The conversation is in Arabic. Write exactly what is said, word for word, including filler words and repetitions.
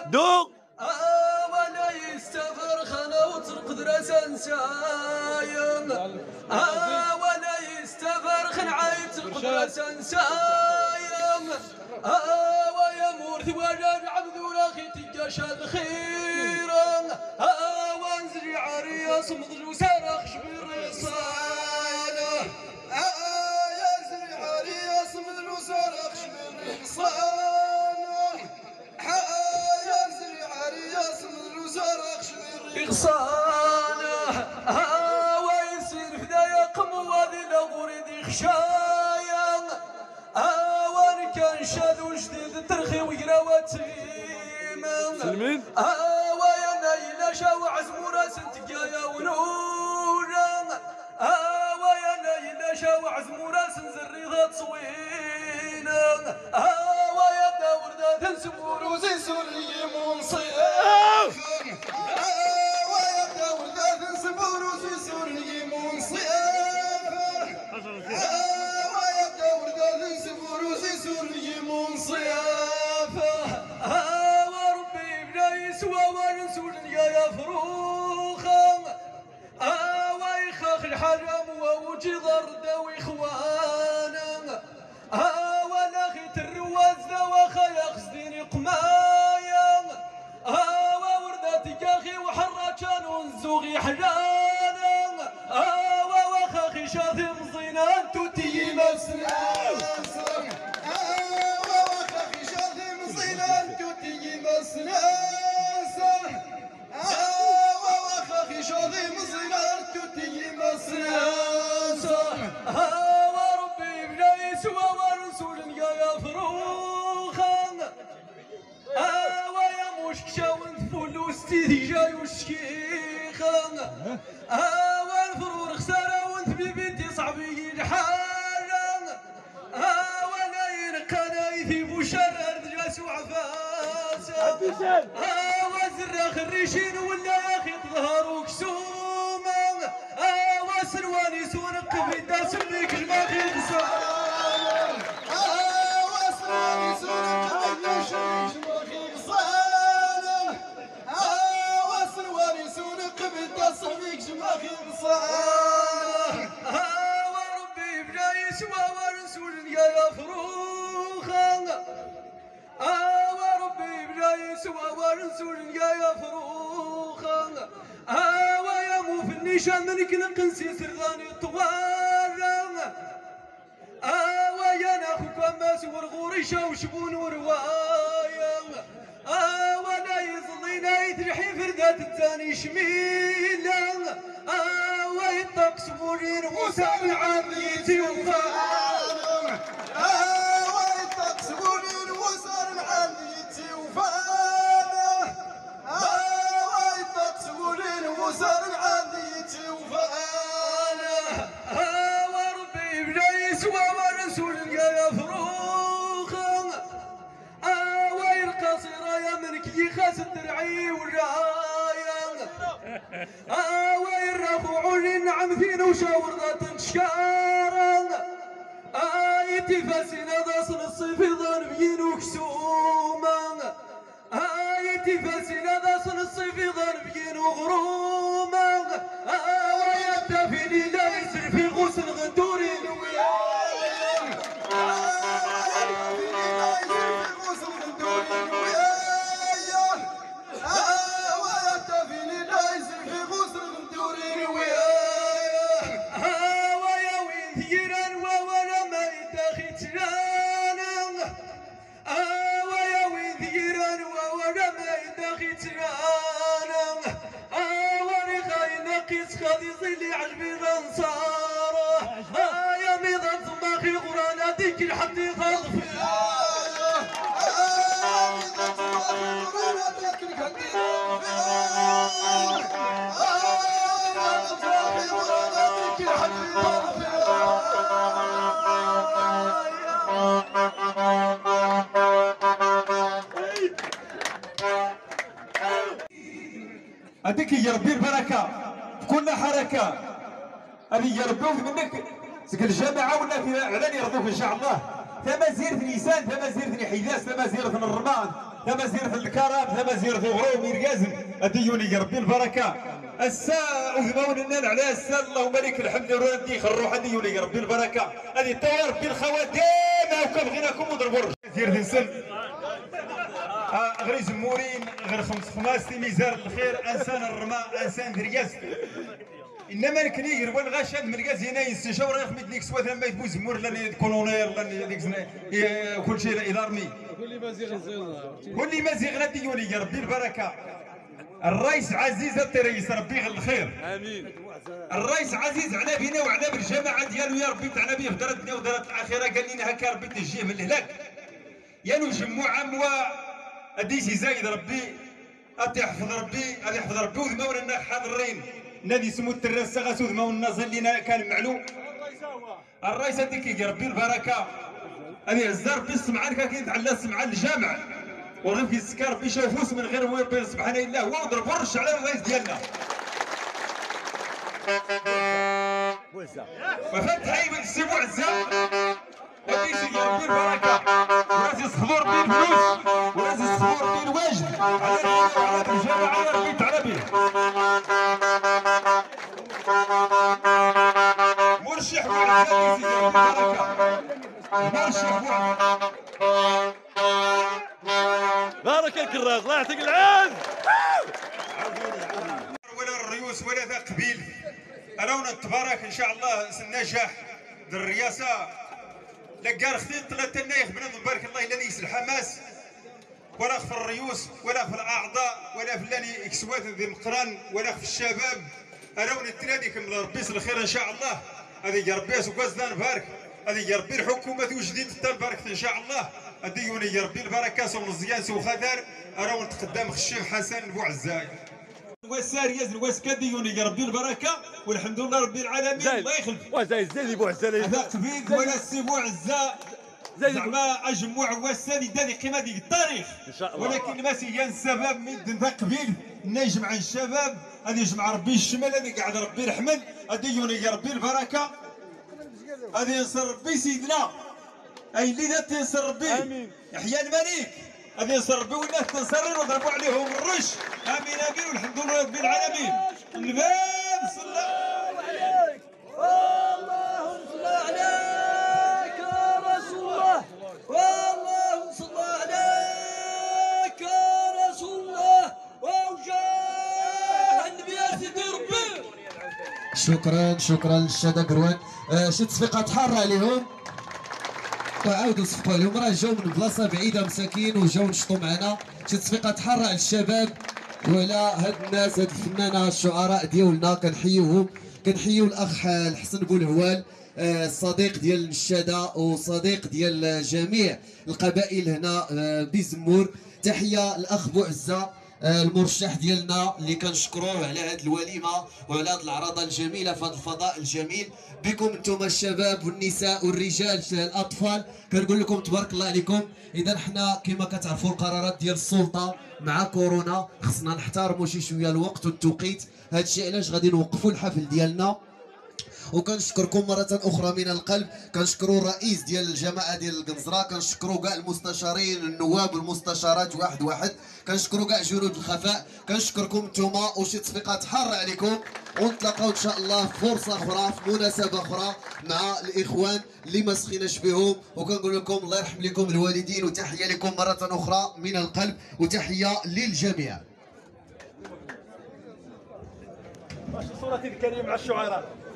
دوق ولا يستفر خنا وترقد راسن سايم ولا يستفر خن عايد ترقد راسن سايم ويا مورث ولا عبد ولا خيتي شاد خيرا وانزل عريا صمد وسارخ شبير صانه يا زري عريا صمد وسارخ شبير صانه يا زري عريا صمد وسارخ شبير صانه ويصير فدايا قموادي لغوري خشايا وان كان شادو جديد ترخي ويراوات سلمين ويا نايلة شاو عزمورا سنتقايا ونورا ويا نايلة شاو عزمورا سنزري ذات صوينا ويا داور ذات نسبور وزي سوري منصيف ويا داور ذات نسبور وزي سوري منصيف ويا داور ذات نسبور وزي سوري منصيف يا فروخا ويخاخ الحرم ووجي ضرد وإخوانا ولا خيت الرواز وخا يخزديني قمايا وورداتي كاخي وحراجان ونزوغي حلانا وخاخي شاذي مزينان توتي مسنان وخاخي شاذي مزينان توتي مسنان وخاخي شاذي مزينان توتي مسنان وربي بلا يسوى ورسول يا فروخا ويا مشك شاون فلوستي دي جاي وشكيخا والفرور خسارة وانت ببنتي صعبي الحالة ولا ينقى نايثي بوشرر دجاس وعفاسة وزراخ الريشين ولا ياخي تظهر وكسومة وسرواني سونق في الداس بيك الماخي غصان وسرواني سونق في الداس بيك غصان وسرواني سونق في الداس بيك الماخي غصان وربي بلا يسوى ورسول يا فروخا وربي بلا يسوى ورسول يا فروخا ويا مو في النيشان منك نقنسي سرغاني طوارا ويا ناخوك ماس ورغوري شوشبون وروايا ولا يظلينا يترحي فردات الثاني شميلا ويطق سبورين وسام عافيتي وفانا ويطق سبورين وسام عافيتي وفانا ويطق سبورين وسام عافيتي وفانا وربي بلا يسوى ورسول يا فروخا ويلقصيرا يا منك يخاس الدرعي والرايا ويرفعوا النعم فينا وشاور ذات انشكارا ايتي فاسنا ذاصن الصيف ظن بين وكسوما ايتي فاسنا ذاصن الصيف ظن بين وغروما ويدفني لا يسر في غسل غدوري خذي ظلي عجبي الانصاره يا ميضة ضماخي غرانا ديك الحدي خاضفي هذيك يا ربي البركه كل حركه هذه يربوك منك سك الجامعه ولا في اعلان يرضوك ان شاء الله. ثما زيرة نيسان، ثما زيرة حيداس، ثما زيرة الرمان. تمازير في الكرم تمازير في غرو ميركازن اديوني يا ربي البركه الساء وذمون على الساء اللهم لك الحمد ردي الروح اديوني يا ربي البركه هذه التوا ربي الخواتيم هاكا بغيناكم وضربوا دير دنسن غير زمورين غير خمس خماس ميزان الخير انسان الرماء انسان درياس انما الكني يروان غاشان من الكازينا يستشاور يخمد ليك سوا لما يتبو زمور لاني كولونير لاني ديك كل شيء الى ارمي كل ما زيغ كل ما زيغ ديوني يا ربي البركه الرئيس عزيز التريس ربي غير الخير امين الرئيس عزيز على بينا وعلى بالجماعه ديالو يا ربي تاعنا بيه في دار الدنيا ودارت الاخره قال لنا هكا ربي تجيه من الهلاك يا نجمع اموا اديسي زايد ربي اتي يحفظ ربي اتي يحفظ ربي وذماونا الناس حاضرين نادي سمو التراسه غاسو ذماونا زلينا كان معلوم الرئيس هذيك يا ربي البركه هذه هزار ربي السمعان كان كيتعلى السمعان الجامع وغير في السكار ربي شافوس من غير ربي سبحانه الله هو وضرب ورش على الرئيس ديالنا وفتحي من السبوع الزام وديسي يا ربي البركه وناس يصحبوا ربي الفلوس وناس يصحبوا ربي الواجب على الجامعه يا ربي تعالى به مرشح وعزة ديسي يا ربي البركه مرشح وعزة بارك الكراس الله يعطيك العز ولا الريوس ولا ذا قبيل اراونا تبارك ان شاء الله النجاح الرئاسه لقى اختي ثلاثه النايخ بن مبارك الله الذي يسل حماس ولا في الريوس ولا في الاعضاء ولا في اللي اكسوات ذي مقران ولا في الشباب اراونا التلادي كم ربي يسل الخير ان شاء الله هذه يا ربي سكوازنا نبارك هذه يا ربي الحكومه وجديد تبارك ان شاء الله اديوني يا ربي البركه سو مزيان سو خضر اراونا تقدام خشيف حسن بوعزاي والسارية واسكديوني يا ربي البركه والحمد لله رب العالمين الله يخلف وزايد زيد بو عزالي هذا قبيل ولا السبو عزاء زعما اجمع وسالي داني قيمه ديال التاريخ ان شاء الله ولكن ما سيان السبب من ذا قبيل نجمع الشباب هذه يجمع ربي الشمال هذه قاعد ربي الحمل اديوني يا ربي البركه هذه ينصر ربي سيدنا اي اللي ذات ينصر ربي امين يحيى الملك هذه ينصر ربي والناس تنصرين وضربوا عليهم الرش امين امين والحمد لله رب العالمين الباب صلى عليك اللهم صل عليك يا رسول الله اللهم صل عليك يا رسول الله وجاه النبي يا سيدي ربي شكرا شكرا للشهداء قروان آه شي تصفيقات حاره عليهم وعاودوا صفقوا عليهم راه جاو من بلاصه بعيده مساكين وجاو نشطوا معنا شي تصفيقات حاره على الشباب وعلى هاد الناس هاد الفنانه الشعراء ديالنا كنحيوهم كنحيو الاخ الحسن بولهوال آه الصديق ديال النشاده وصديق ديال جميع القبائل هنا آه بزمور تحيه الاخ بوعزه المرشح ديالنا اللي كنشكروه على هذه الوليمه وعلى هذه العراضه الجميله في هذا الفضاء الجميل بكم انتم الشباب والنساء والرجال الاطفال كنقول لكم تبارك الله عليكم. اذا حنا كما كتعرفوا القرارات ديال السلطه مع كورونا خصنا نحترموا شي شويه الوقت والتوقيت هذا الشيء علاش غادي نوقفوا الحفل ديالنا وكنشكركم مرة أخرى من القلب. كنشكروا الرئيس ديال الجماعة ديال القنزرة كنشكروا كاع المستشارين النواب والمستشارات واحد واحد كنشكروا كاع جنود الخفاء كنشكركم نتوما وشي تصفيقات حارة عليكم ونتلاقاو إن شاء الله في فرصة أخرى في مناسبة أخرى مع الإخوان اللي ما سخيناش بهم وكنقول لكم الله يرحم لكم الوالدين وتحية لكم مرة أخرى من القلب وتحية للجميع. صورتي الكريم مع الشعراء.